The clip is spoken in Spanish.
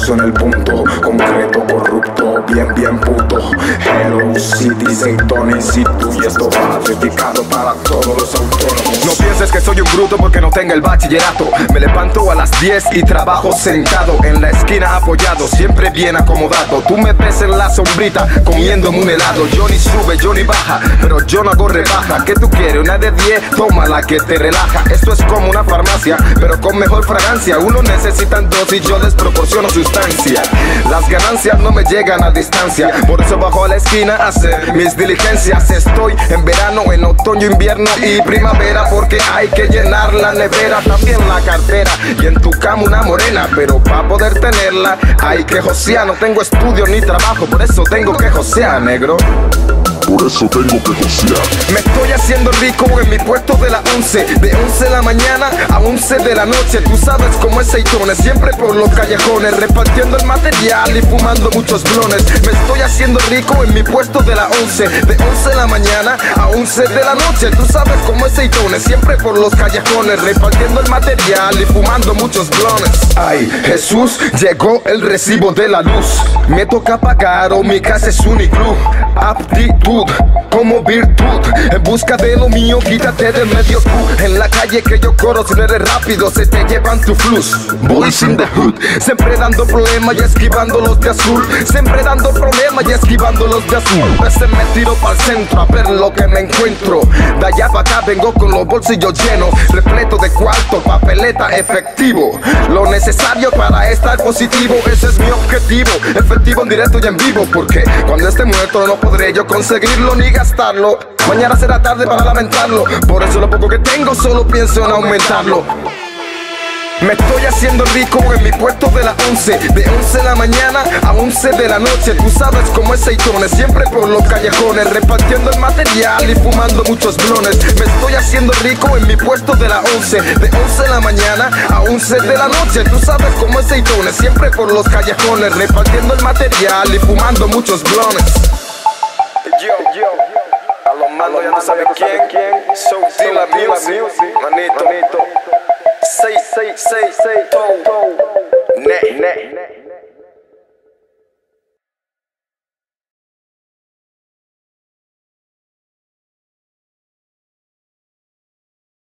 preciso en el punto, concreto, corrupto, bien puto. Hello City, Satan in situ. Y esto va dedicado para todos los autónomos. No pienses que soy un bruto porque no tenga el bachillerato. Me levanto a las 10 y trabajo sentado en la esquina apoyado, siempre bien acomodado. Tú me ves en la sombrita comiendo un helado. Yo ni sube, yo ni baja, pero yo no hago rebaja. ¿Qué tú quieres? Una de 10, toma la que te relaja. Esto es como una farmacia, pero con mejor fragancia. Uno necesitan dos y yo les proporciono sustancia. Las ganancias no me llegan a distancia, por eso bajo a la esquina a hacer mis diligencias. Estoy en verano, en otoño, invierno y primavera, porque hay que llenar la nevera, también la cartera y en tu cama una morena. Pero para poder tenerla hay que josear. No tengo estudio ni trabajo, por eso tengo que josear, negro. Por eso tengo que josear. Me estoy haciendo rico en mi puesto de la 11, de 11 de la mañana a 11 de la noche. Tú sabes cómo es Seitones, siempre por los callejones, repartiendo el material y fumando muchos blones. Me estoy haciendo rico en mi puesto de la 11, de 11 de la mañana a 11 de la noche. Tú sabes cómo es Seitones, siempre por los callejones, repartiendo el material y fumando muchos blones. Ay, Jesús, llegó el recibo de la luz. Me toca pagar o mi casa es un iglú. Aptitud como virtud, en busca de lo mío, quítate de medio tú. En la calle que yo corro, si no eres rápido, se te llevan tu flus. Boys in the hood, siempre dando problemas y esquivando los de azul. Siempre dando problemas y esquivando los de azul. A veces me tiro para el centro a ver lo que me encuentro. De allá para acá vengo con los bolsillos llenos, repleto de cuarto, papeleta, efectivo. Lo necesario para estar positivo, ese es mi objetivo. Efectivo en directo y en vivo, porque cuando esté muerto no podré yo conseguirlo ni gastarlo. Mañana será tarde para lamentarlo, por eso lo poco que tengo solo pienso en aumentarlo. Me estoy haciendo rico en mi puesto de la 11, de 11 de la mañana a 11 de la noche. Tú sabes cómo es Seitones, siempre por los callejones, repartiendo el material y fumando muchos blones. Me estoy haciendo rico en mi puesto de la 11, de 11 de la mañana a 11 de la noche. Tú sabes cómo es Seitones, siempre por los callejones, repartiendo el material y fumando muchos blones. Yo, a los mandos ya no sabes quién. So la music, manito. Say, to. Ne.